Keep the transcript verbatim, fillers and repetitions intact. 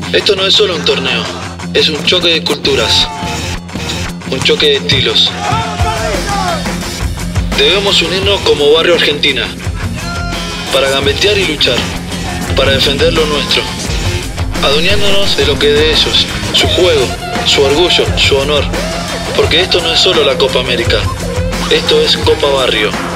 Esto no es solo un torneo, es un choque de culturas, un choque de estilos. Debemos unirnos como barrio Argentina, para gambetear y luchar, para defender lo nuestro, adueñándonos de lo que es de ellos, su juego, su orgullo, su honor, porque esto no es solo la Copa América, esto es Copa Barrio.